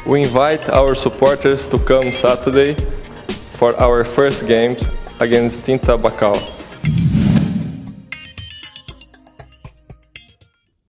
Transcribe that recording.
We invite our supporters to come Saturday for our first games against Stiinta Bacau.